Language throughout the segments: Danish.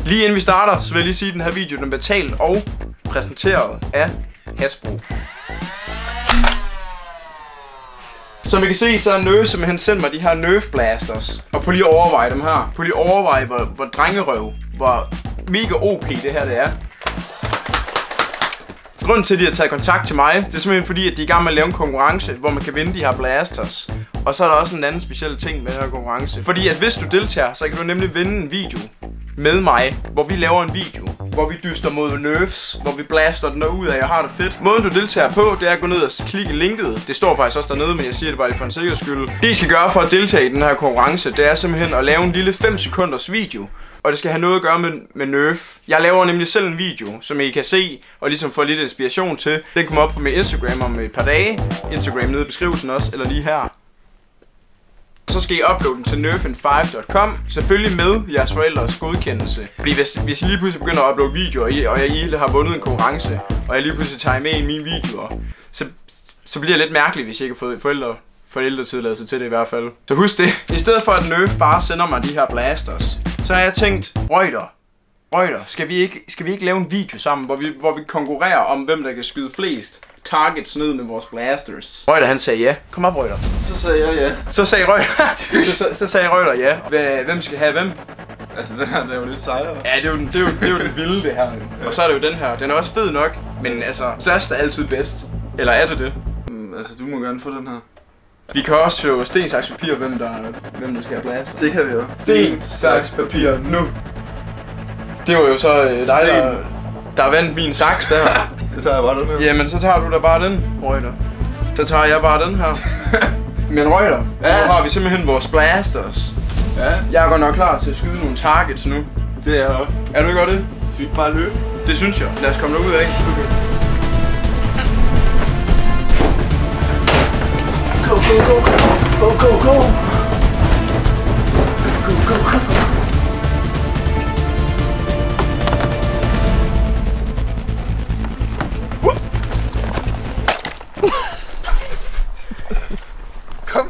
Lige inden vi starter, så vil jeg lige sige, at den her video den er betalt og præsenteret af Hasbro. Som I kan se, så har Nerf simpelthen sendt mig de her Nerf Blasters. Og prøv lige at overveje dem her. Prøv lige at overveje, hvor drengerøv, hvor mega OP det her det er. Grunden til, at de har taget kontakt til mig, det er simpelthen fordi, at de er i gang med at lave en konkurrence, hvor man kan vinde de her blasters. Og så er der også en anden speciel ting med den her konkurrence. Fordi at hvis du deltager, så kan du nemlig vinde en video med mig, hvor vi laver en video, hvor vi dyster mod Nerfs, hvor vi blaster den derud af, jeg har det fedt. Måden du deltager på, det er at gå ned og klikke linket. Det står faktisk også dernede, men jeg siger det bare lige for en sikkerheds skyld. Det I skal gøre for at deltage i den her konkurrence, det er simpelthen at lave en lille 5 sekunders video. Og det skal have noget at gøre med Nerf. Jeg laver nemlig selv en video, som I kan se og ligesom få lidt inspiration til. Den kommer op på min Instagram om et par dage. Instagram nede i beskrivelsen også, eller lige her. Så skal I uploade den til nerfin5.com. Selvfølgelig med jeres forældres godkendelse. Fordi hvis I lige pludselig begynder at uploade videoer, og I har vundet en konkurrence, og jeg lige pludselig tager med i mine videoer, så bliver det lidt mærkeligt, hvis I ikke har fået forældretilladelse til det i hvert fald. Så husk det. I stedet for at Nerf bare sender mig de her blasters, så har jeg tænkt, Reuter, skal vi ikke lave en video sammen, hvor vi konkurrerer om, hvem der kan skyde flest targets ned med vores blasters? Reuter han sagde ja. Kom op, Reuter. Så sagde jeg ja. Så sagde Reuter ja. Hvem skal have hvem? Altså den her, det er jo lidt sejere. Ja, det er jo den vilde det her. Og så er det jo den her. Den er også fed nok, men altså, størst er altid bedst. Eller er det det? Altså du må gerne få den her. Vi kan også jo sten, saks, papir, hvem der skal have blaster. Det kan vi jo. Sten, saks, papir, nu. Det var jo så dig, der vandt min saks der. Så tager jeg bare den her. Jamen, så tager du da bare den, Reuter. Så tager jeg bare den her. Men Reuter, nu har vi simpelthen vores blasters. Ja. Jeg er godt nok klar til at skyde nogle targets nu. Det er jeg. Er du ikke godt det? Skal vi ikke bare løbe? Det synes jeg. Lad os komme derud af. Okay. Go, go, go, go, go, go, go. Go, go, go. Kom.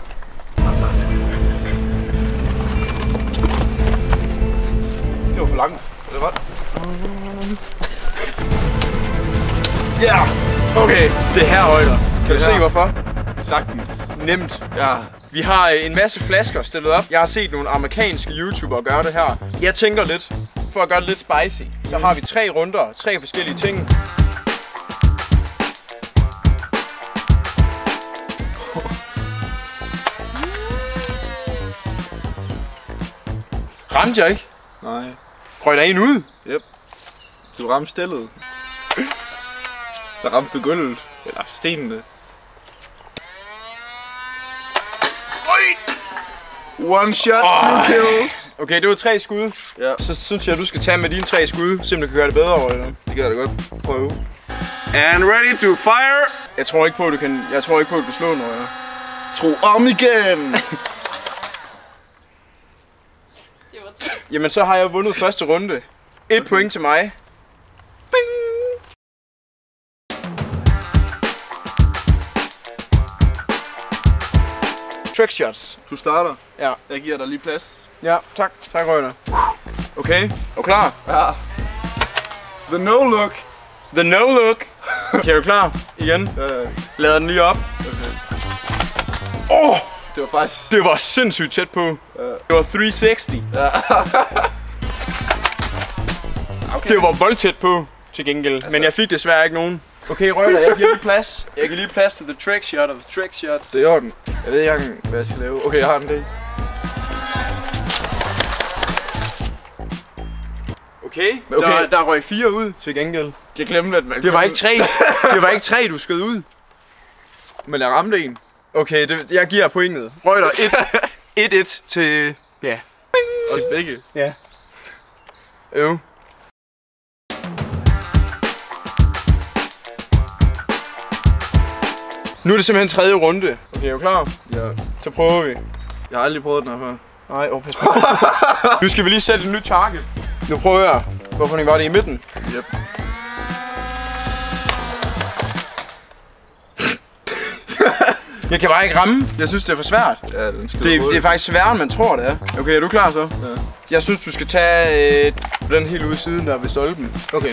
Det var for langt. Det var. Ja. Okay, det er her, Reuter. Kan du se hvorfor? Sagtens. Nemt. Ja. Vi har en masse flasker stillet op. Jeg har set nogle amerikanske YouTubere gøre det her. Jeg tænker lidt, for at gøre det lidt spicy, så har vi 3 runder, 3 forskellige ting. Ramte jeg ikke? Nej. Røg der en ud? Yep. Du ramte stillet. Der ramte ved gulvet. Eller stenene. One shot, 2 kills. Okay, det var 3 skud. Ja. Så synes jeg, at du skal tage med dine 3 skud, så du kan gøre det bedre over det. Det kan jeg da godt prøve. And ready to fire. Jeg tror ikke på, at du kan slå noget. Tro om igen. Jamen, så har jeg vundet første runde. 1 point til mig. Bing. Trickshots. Du starter. Ja. Jeg giver dig lige plads. Ja, tak. Tak, Reuter. Okay, er du klar? Ja. The no look. The no look. Okay, er du klar? Igen. Lader den lige op. Okay. Det var faktisk... Det var sindssygt tæt på. Det var 360. Ja. Okay. Det var voldtæt på, til gengæld. Altså. Men jeg fik desværre ikke nogen. Okay, Reuter, jeg giver lige plads. Jeg kan lige plads til the trick shot of the trick shots. Det er i orden. Jeg ved ikke engang, hvad jeg skal lave. Okay, jeg har den det. Okay. Der røg 4 ud, til gengæld. Jeg glemte, at man... Det var ikke 3. Det var ikke 3, du skød ud. Men jeg ramte en. Okay, jeg giver pointet. Reuter 1-1 til... Ja. Os begge. Ja. Jo. Nu er det simpelthen 3. runde. Okay, er du klar? Ja. Så prøver vi. Jeg har aldrig prøvet den her før. Nej, pas på. Nu skal vi lige sætte et nyt target. Nu prøver jeg. Hvorfor var det i midten? Yep. Jeg kan bare ikke ramme. Jeg synes, det er for svært. Ja, den skal Det er faktisk sværere, end man tror, det er. Okay, er du klar så? Ja. Jeg synes, du skal tage den helt ude i siden der ved stolpen. Okay.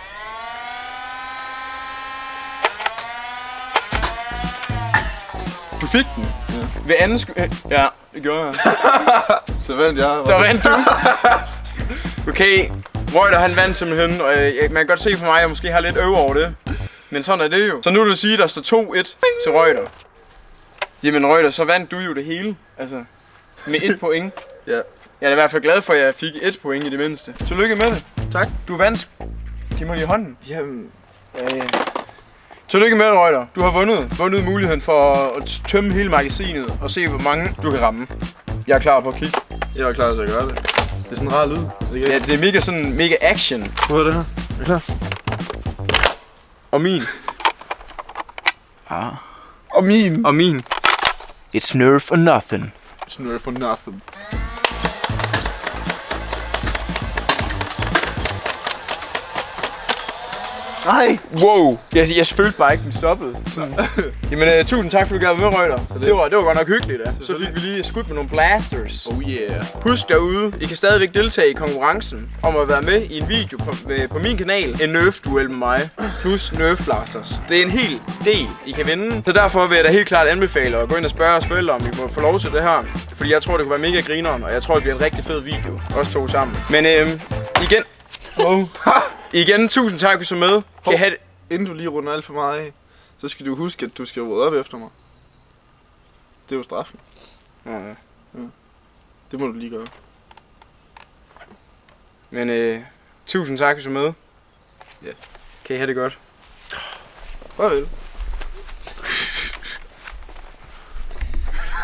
Du fik den. Ja. Ved anden ja, det gjorde jeg. Så vandt jeg. Så vandt du. Okay, Reuter han vandt simpelthen, og man kan godt se på mig, at jeg måske har lidt øve over det. Men sådan er det jo. Så nu vil du sige, at der står 2-1 til Reuter. Jamen Reuter, så vandt du jo det hele. Altså, med 1 point. Ja. Jeg er i hvert fald glad for, at jeg fik 1 point i det mindste. Tillykke med det. Tak. Du vandt. Giv mig lige hånden. Jamen. Ja. Tillykke med det, Reuter. Du har vundet muligheden for at tømme hele magasinet og se, hvor mange du kan ramme. Jeg er klar på at kigge. Jeg er klar til at gøre det. Det er sådan en rar lyd. Ja, det er mega action. Hvor er det her? Er du klar? Og min. Og min. It's Nerf or nothing. It's Nerf for nothing. Nej! Wow! Jeg følte bare ikke, den stoppede. Jamen, tusind tak, for du gad med, Reuter. Det var godt nok hyggeligt, da. Så fik vi lige skudt med nogle blasters. Oh yeah. Husk derude, I kan stadigvæk deltage i konkurrencen om at være med i en video på min kanal. En Nerf-duel med mig, plus Nerf blasters. Det er en hel del, I kan vinde. Så derfor vil jeg da helt klart anbefale at gå ind og spørge os forældre, om I må få lov til det her. Fordi jeg tror, det kunne være mega grineren, og jeg tror, det bliver en rigtig fed video. Os to sammen. Men igen... Igen, tusind tak, for at I så med. Kan I have det? Inden du lige runder alt for meget af, så skal du huske, at du skal rydde op efter mig. Det er jo straffen. Ja. Det må du lige gøre. Men tusind tak, for at I så med. Ja. Kan I have det godt? Farvel.